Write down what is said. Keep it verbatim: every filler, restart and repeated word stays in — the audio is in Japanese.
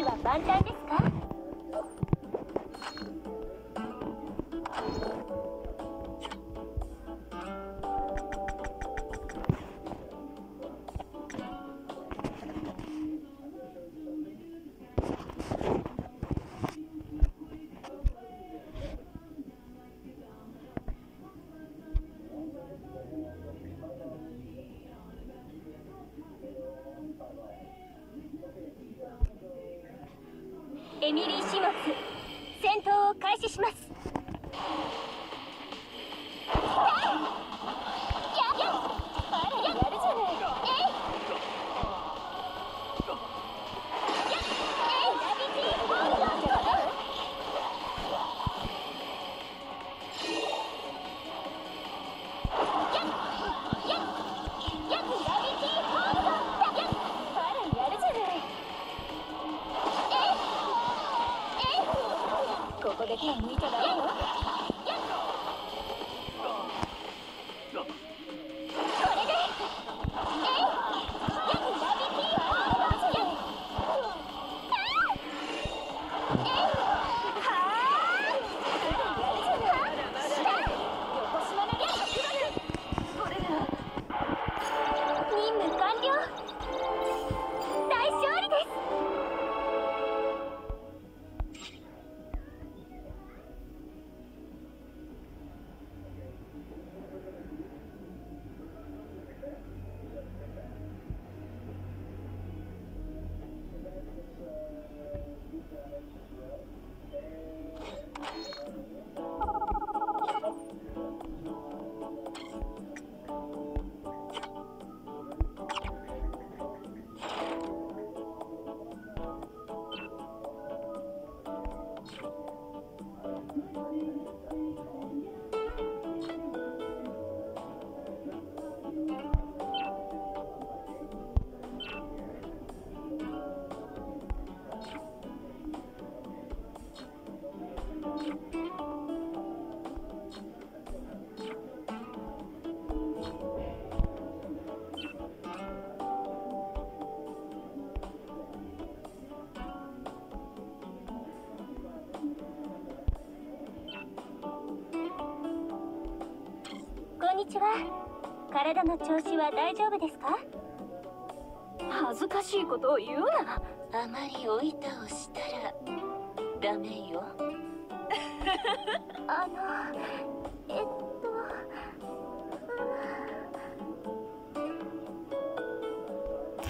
は万端ですか？エミリー・シモンズ、戦闘を開始します。ここで手を抜いちゃダメよ。任務完了。大勝利です。こんにちは。体の調子は大丈夫ですか？ 恥ずかしいことを言うな。 あまりおいたをしたらダメよ。あのえっと